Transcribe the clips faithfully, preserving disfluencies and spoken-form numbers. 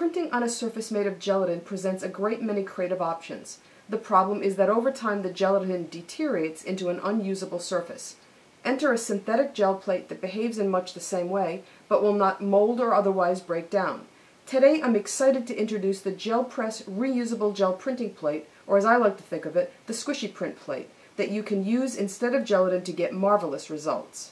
printing on a surface made of gelatin presents a great many creative options. The problem is that over time the gelatin deteriorates into an unusable surface. Enter a synthetic gel plate that behaves in much the same way, but will not mold or otherwise break down. Today I'm excited to introduce the Gel Press Reusable Gel Printing Plate, or as I like to think of it, the Squishy Print Plate, that you can use instead of gelatin to get marvelous results.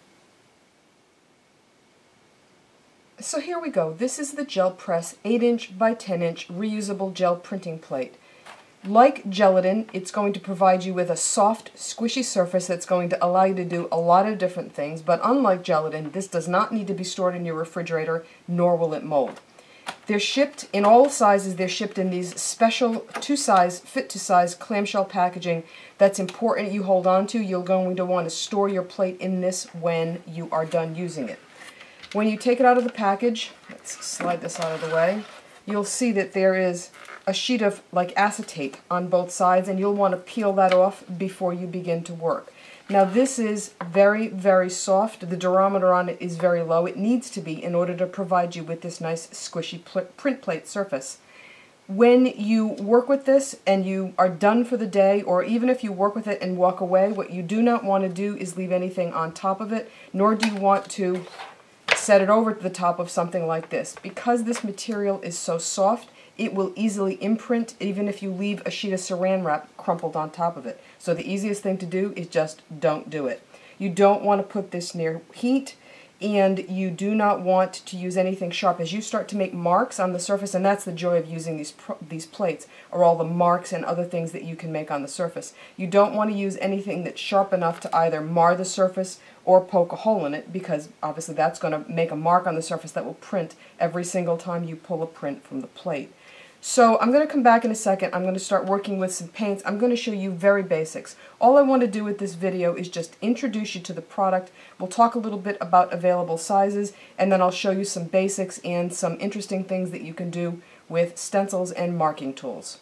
So here we go. This is the Gel Press eight inch by ten inch Reusable Gel Printing Plate. Like gelatin, it's going to provide you with a soft, squishy surface that's going to allow you to do a lot of different things, but unlike gelatin, this does not need to be stored in your refrigerator, nor will it mold. They're shipped in all sizes. They're shipped in these special two-size, fit-to-size clamshell packaging that's important you hold on to. You're going to want to store your plate in this when you are done using it. When you take it out of the package, let's slide this out of the way, you'll see that there is a sheet of like acetate on both sides, and you'll want to peel that off before you begin to work. Now this is very, very soft. The durometer on it is very low. It needs to be in order to provide you with this nice squishy print plate surface. When you work with this and you are done for the day, or even if you work with it and walk away, what you do not want to do is leave anything on top of it, nor do you want to set it over to the top of something like this. Because this material is so soft, it will easily imprint even if you leave a sheet of saran wrap crumpled on top of it. So the easiest thing to do is just don't do it. You don't want to put this near heat, and you do not want to use anything sharp. As you start to make marks on the surface, and that's the joy of using these these plates, are all the marks and other things that you can make on the surface. You don't want to use anything that's sharp enough to either mar the surface or poke a hole in it, because obviously that's going to make a mark on the surface that will print every single time you pull a print from the plate. So I'm going to come back in a second. I'm going to start working with some paints. I'm going to show you very basics. All I want to do with this video is just introduce you to the product. We'll talk a little bit about available sizes, and then I'll show you some basics and some interesting things that you can do with stencils and marking tools.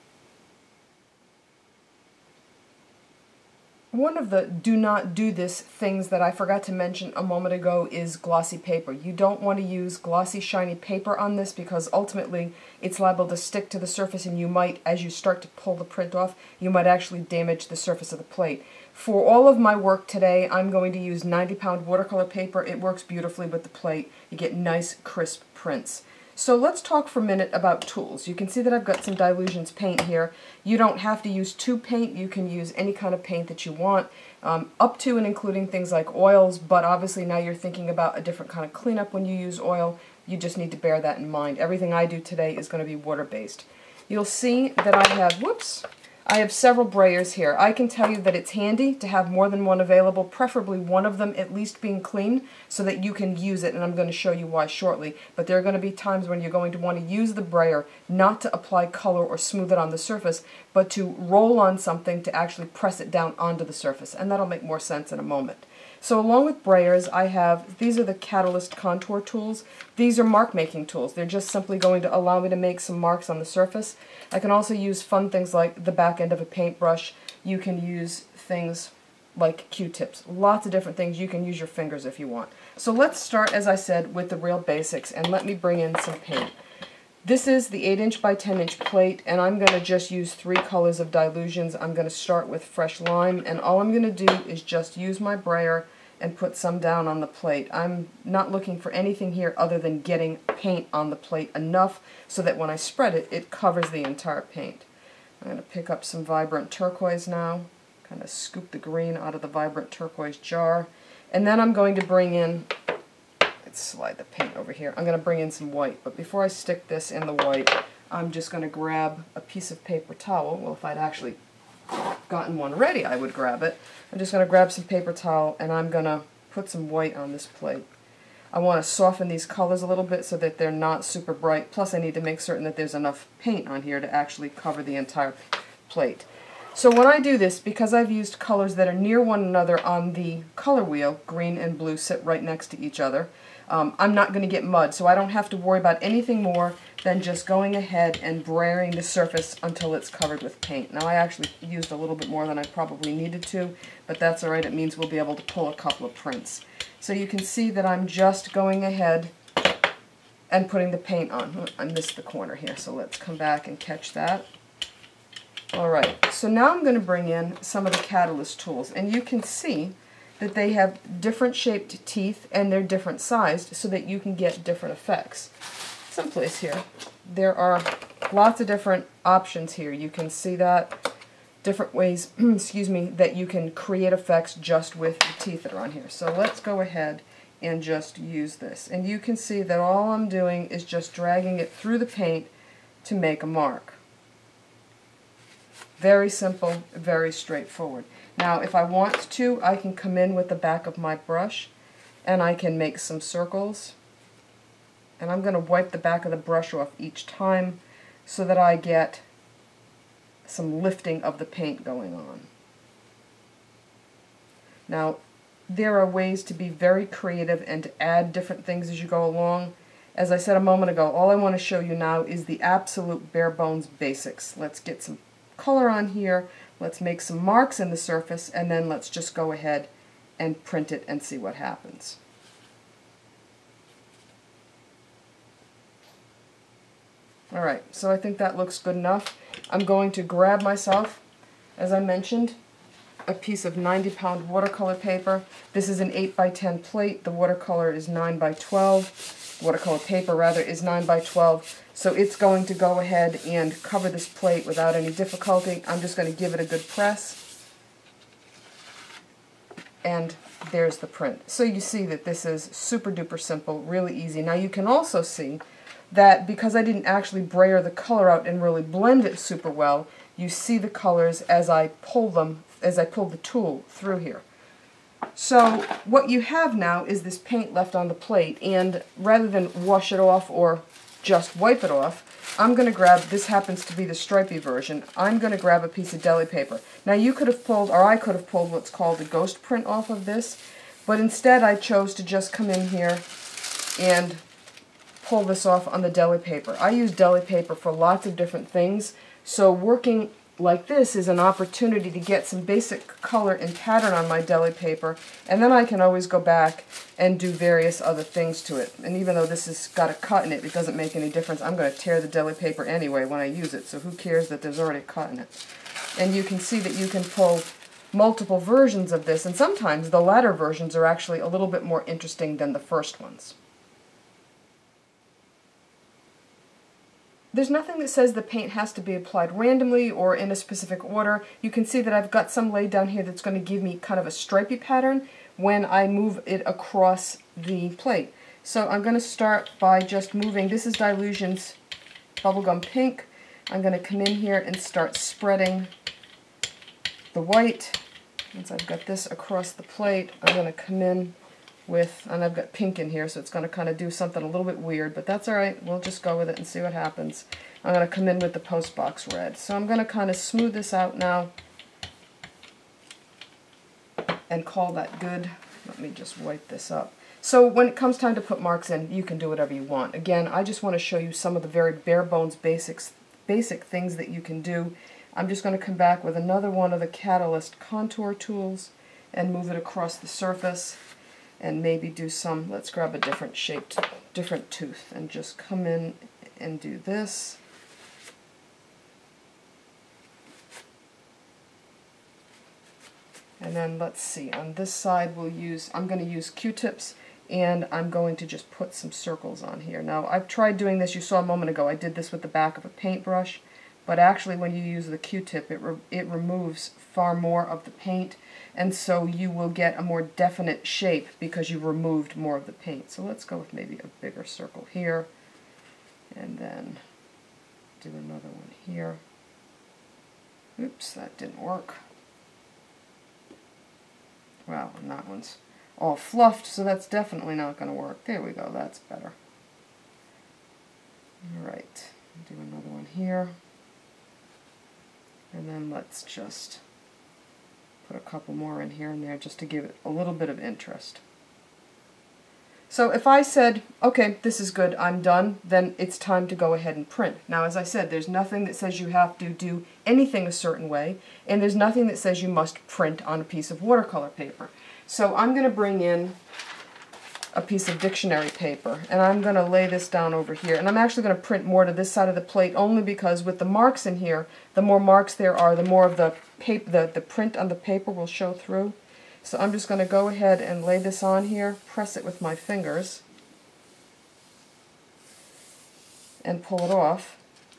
One of the do not do this things that I forgot to mention a moment ago is glossy paper. You don't want to use glossy, shiny paper on this, because ultimately it's liable to stick to the surface, and you might, as you start to pull the print off, you might actually damage the surface of the plate. For all of my work today, I'm going to use ninety pound watercolor paper. It works beautifully with the plate. You get nice, crisp prints. So let's talk for a minute about tools. You can see that I've got some Dylusions paint here. You don't have to use tube paint. You can use any kind of paint that you want, um, up to and including things like oils, but obviously now you're thinking about a different kind of cleanup when you use oil. You just need to bear that in mind. Everything I do today is going to be water-based. You'll see that I have, whoops, I have several brayers here. I can tell you that it's handy to have more than one available, preferably one of them at least being clean, so that you can use it, and I'm going to show you why shortly. But there are going to be times when you're going to want to use the brayer not to apply color or smooth it on the surface, but to roll on something to actually press it down onto the surface, and that'll make more sense in a moment. So along with brayers, I have, these are the Catalyst contour tools. These are mark making tools. They're just simply going to allow me to make some marks on the surface. I can also use fun things like the back end of a paintbrush. You can use things like Q-tips. Lots of different things. You can use your fingers if you want. So let's start, as I said, with the real basics, and let me bring in some paint. This is the eight inch by ten inch plate, and I'm going to just use three colors of Dylusions. I'm going to start with Fresh Lime, and all I'm going to do is just use my brayer and put some down on the plate. I'm not looking for anything here other than getting paint on the plate enough so that when I spread it, it covers the entire paint. I'm going to pick up some vibrant turquoise now, kind of scoop the green out of the vibrant turquoise jar, and then I'm going to bring in, let's slide the paint over here, I'm going to bring in some white. But before I stick this in the white, I'm just going to grab a piece of paper towel. Well, if I'd actually gotten one ready, I would grab it. I'm just going to grab some paper towel, and I'm going to put some white on this plate. I want to soften these colors a little bit so that they're not super bright, plus I need to make certain that there's enough paint on here to actually cover the entire plate. So when I do this, because I've used colors that are near one another on the color wheel, green and blue sit right next to each other, um, I'm not going to get mud, so I don't have to worry about anything more than just going ahead and brayering the surface until it's covered with paint. Now I actually used a little bit more than I probably needed to, but that's alright. It means we'll be able to pull a couple of prints. So you can see that I'm just going ahead and putting the paint on. I missed the corner here, so let's come back and catch that. Alright, so now I'm going to bring in some of the Catalyst tools, and you can see that they have different shaped teeth and they're different sized so that you can get different effects. Someplace here, there are lots of different options here. You can see that, different ways, excuse me, that you can create effects just with the teeth that are on here. So let's go ahead and just use this. And you can see that all I'm doing is just dragging it through the paint to make a mark. Very simple, very straightforward. Now if I want to, I can come in with the back of my brush and I can make some circles. And I'm going to wipe the back of the brush off each time so that I get some lifting of the paint going on. Now, there are ways to be very creative and to add different things as you go along. As I said a moment ago, all I want to show you now is the absolute bare bones basics. Let's get some color on here, let's make some marks in the surface, and then let's just go ahead and print it and see what happens. Alright, so I think that looks good enough. I'm going to grab myself, as I mentioned, a piece of ninety pound watercolor paper. This is an eight by ten plate. The watercolor is nine by twelve. Watercolor paper, rather, is nine by twelve. So it's going to go ahead and cover this plate without any difficulty. I'm just going to give it a good press. And there's the print. So you see that this is super duper simple, really easy. Now you can also see that because I didn't actually brayer the color out and really blend it super well, you see the colors as I pull them, as I pull the tool through here. So what you have now is this paint left on the plate, and rather than wash it off or just wipe it off, I'm going to grab, this happens to be the stripy version, I'm going to grab a piece of deli paper. Now you could have pulled, or I could have pulled what's called a ghost print off of this, but instead I chose to just come in here and pull this off on the deli paper. I use deli paper for lots of different things, so working like this is an opportunity to get some basic color and pattern on my deli paper, and then I can always go back and do various other things to it. And even though this has got a cut in it, it doesn't make any difference. I'm going to tear the deli paper anyway when I use it, so who cares that there's already a cut in it. And you can see that you can pull multiple versions of this, and sometimes the latter versions are actually a little bit more interesting than the first ones. There's nothing that says the paint has to be applied randomly or in a specific order. You can see that I've got some laid down here that's going to give me kind of a stripy pattern when I move it across the plate. So I'm going to start by just moving, this is Dylusion's Bubblegum Pink. I'm going to come in here and start spreading the white. Once I've got this across the plate, I'm going to come in with, and I've got pink in here, so it's going to kind of do something a little bit weird, but that's alright, we'll just go with it and see what happens. I'm going to come in with the Postbox Red. So I'm going to kind of smooth this out now and call that good. Let me just wipe this up. So when it comes time to put marks in, you can do whatever you want. Again, I just want to show you some of the very bare bones basics, basic things that you can do. I'm just going to come back with another one of the Catalyst contour tools and move it across the surface. And maybe do some, let's grab a different shaped, different tooth, and just come in and do this. And then let's see, on this side we'll use, I'm going to use Q-tips, and I'm going to just put some circles on here. Now I've tried doing this, you saw a moment ago, I did this with the back of a paintbrush, but actually when you use the Q-tip it, re it removes far more of the paint, and so you will get a more definite shape because you removed more of the paint. So let's go with maybe a bigger circle here, and then do another one here. Oops, that didn't work. Wow, and that one's all fluffed, so that's definitely not going to work. There we go, that's better. Alright, do another one here. And then let's just put a couple more in here and there just to give it a little bit of interest. So if I said, okay, this is good, I'm done, then it's time to go ahead and print. Now, as I said, there's nothing that says you have to do anything a certain way, and there's nothing that says you must print on a piece of watercolor paper. So I'm going to bring in a piece of dictionary paper, and I'm going to lay this down over here. And I'm actually going to print more to this side of the plate only because with the marks in here, the more marks there are, the more of the paper, the, the print on the paper will show through. So I'm just going to go ahead and lay this on here, press it with my fingers, and pull it off.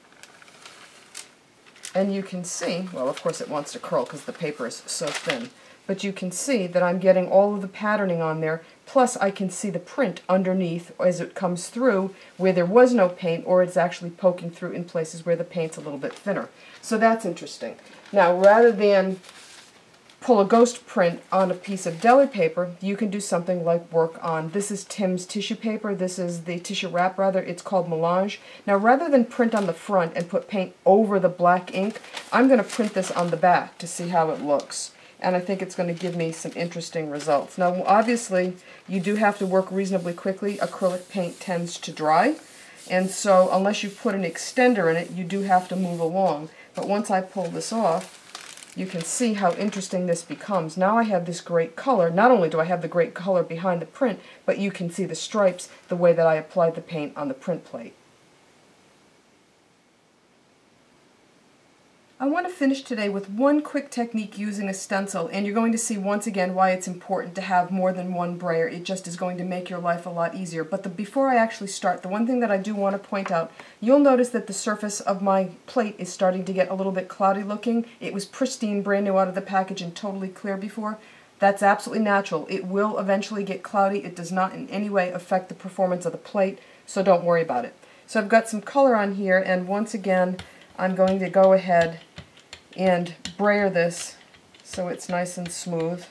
And you can see, well, of course it wants to curl because the paper is so thin, but you can see that I'm getting all of the patterning on there, plus I can see the print underneath as it comes through where there was no paint, or it's actually poking through in places where the paint's a little bit thinner. So that's interesting. Now, rather than pull a ghost print on a piece of deli paper, you can do something like work on, this is Tim's tissue paper, this is the tissue wrap rather, it's called Melange. Now rather than print on the front and put paint over the black ink, I'm going to print this on the back to see how it looks. And I think it's going to give me some interesting results. Now obviously you do have to work reasonably quickly. Acrylic paint tends to dry, and so unless you put an extender in it, you do have to move along. But once I pull this off, you can see how interesting this becomes. Now I have this great color. Not only do I have the great color behind the print, but you can see the stripes the way that I applied the paint on the print plate. I want to finish today with one quick technique using a stencil, and you're going to see once again why it's important to have more than one brayer. It just is going to make your life a lot easier. But the, before I actually start, the one thing that I do want to point out, you'll notice that the surface of my plate is starting to get a little bit cloudy looking. It was pristine, brand new out of the package and totally clear before. That's absolutely natural. It will eventually get cloudy. It does not in any way affect the performance of the plate, so don't worry about it. So I've got some color on here, and once again I'm going to go ahead and brayer this so it's nice and smooth.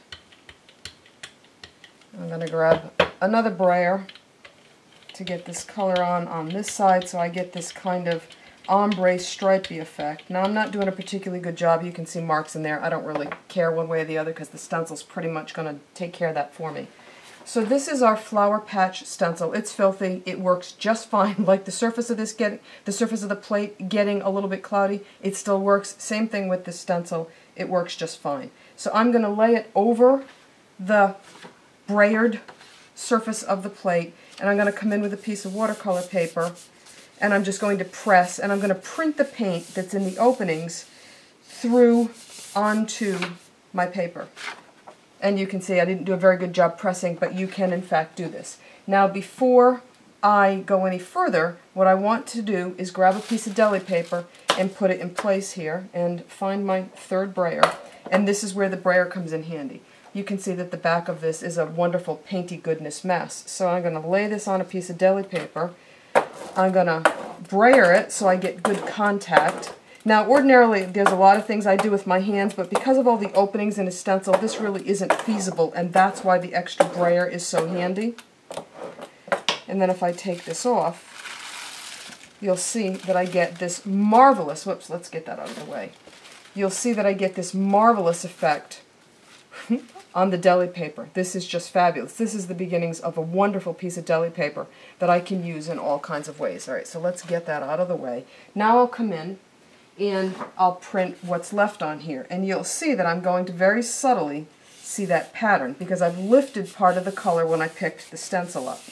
I'm going to grab another brayer to get this color on on this side so I get this kind of ombre stripey effect. Now I'm not doing a particularly good job. You can see marks in there. I don't really care one way or the other because the stencil's pretty much going to take care of that for me. So this is our flower patch stencil. It's filthy. It works just fine. Like the surface of this get the surface of the plate getting a little bit cloudy, it still works. Same thing with this stencil. It works just fine. So I'm going to lay it over the brayered surface of the plate, and I'm going to come in with a piece of watercolor paper, and I'm just going to press, and I'm going to print the paint that's in the openings through onto my paper. And you can see I didn't do a very good job pressing, but you can in fact do this. Now before I go any further, what I want to do is grab a piece of deli paper and put it in place here and find my third brayer. And this is where the brayer comes in handy. You can see that the back of this is a wonderful painty goodness mess. So I'm going to lay this on a piece of deli paper. I'm going to brayer it so I get good contact. Now ordinarily there's a lot of things I do with my hands, but because of all the openings in a stencil, this really isn't feasible, and that's why the extra brayer is so handy. And then if I take this off, you'll see that I get this marvelous, whoops, let's get that out of the way. You'll see that I get this marvelous effect on the deli paper. This is just fabulous. This is the beginnings of a wonderful piece of deli paper that I can use in all kinds of ways. Alright, so let's get that out of the way. Now I'll come in and I'll print what's left on here. And you'll see that I'm going to very subtly see that pattern because I've lifted part of the color when I picked the stencil up.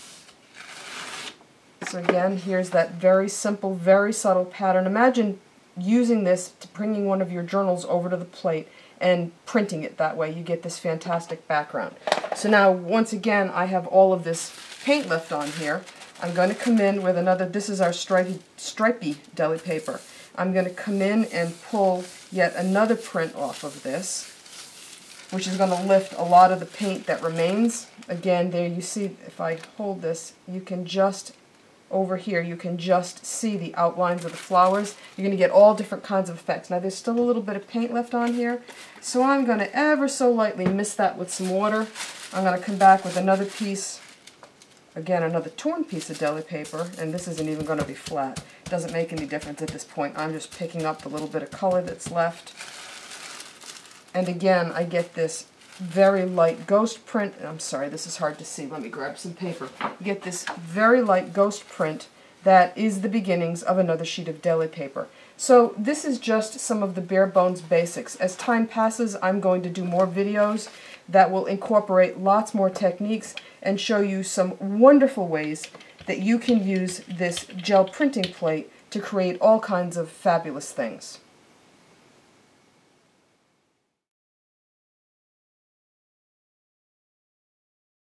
So again, here's that very simple, very subtle pattern. Imagine using this to bringing one of your journals over to the plate and printing it that way. You get this fantastic background. So now, once again, I have all of this paint left on here. I'm going to come in with another, this is our stripy, stripy deli paper. I'm going to come in and pull yet another print off of this, which is going to lift a lot of the paint that remains. Again, there you see, if I hold this, you can just, over here, you can just see the outlines of the flowers. You're going to get all different kinds of effects. Now there's still a little bit of paint left on here, so I'm going to ever so lightly mist that with some water. I'm going to come back with another piece, again another torn piece of deli paper, and this isn't even going to be flat. It doesn't make any difference at this point. I'm just picking up the little bit of color that's left. And again, I get this very light ghost print. I'm sorry, this is hard to see. Let me grab some paper. You get this very light ghost print that is the beginnings of another sheet of deli paper. So this is just some of the bare bones basics. As time passes, I'm going to do more videos that will incorporate lots more techniques and show you some wonderful ways that you can use this gel printing plate to create all kinds of fabulous things.